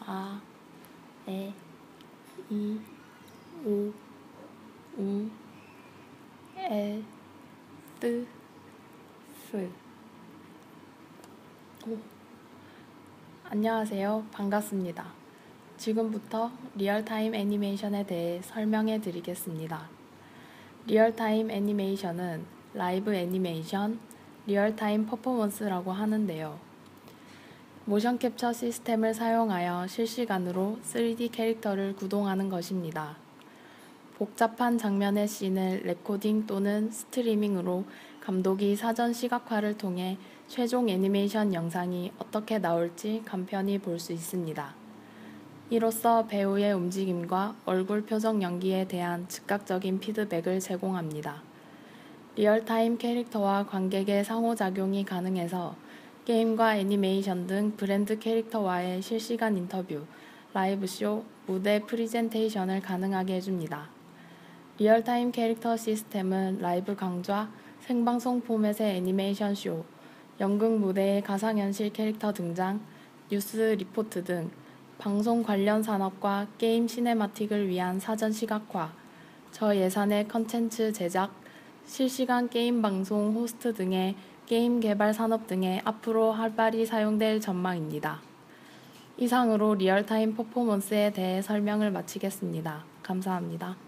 아, 에, 이, 오, 우, 에, 뜨, 스. 오. 안녕하세요. 반갑습니다. 지금부터 리얼타임 애니메이션에 대해 설명해 드리겠습니다. 리얼타임 애니메이션은 라이브 애니메이션, 리얼타임 퍼포먼스라고 하는데요. 모션 캡처 시스템을 사용하여 실시간으로 3D 캐릭터를 구동하는 것입니다. 복잡한 장면의 씬을 레코딩 또는 스트리밍으로 감독이 사전 시각화를 통해 최종 애니메이션 영상이 어떻게 나올지 간편히 볼 수 있습니다. 이로써 배우의 움직임과 얼굴 표정 연기에 대한 즉각적인 피드백을 제공합니다. 리얼타임 캐릭터와 관객의 상호작용이 가능해서 게임과 애니메이션 등 브랜드 캐릭터와의 실시간 인터뷰, 라이브쇼, 무대 프리젠테이션을 가능하게 해줍니다. 리얼타임 캐릭터 시스템은 라이브 강좌, 생방송 포맷의 애니메이션 쇼, 연극 무대의 가상현실 캐릭터 등장, 뉴스 리포트 등 방송 관련 산업과 게임 시네마틱을 위한 사전 시각화, 저예산의 컨텐츠 제작, 실시간 게임 방송 호스트 등의 게임 개발 산업 등에 앞으로 활발히 사용될 전망입니다. 이상으로 리얼타임 퍼포먼스에 대해 설명을 마치겠습니다. 감사합니다.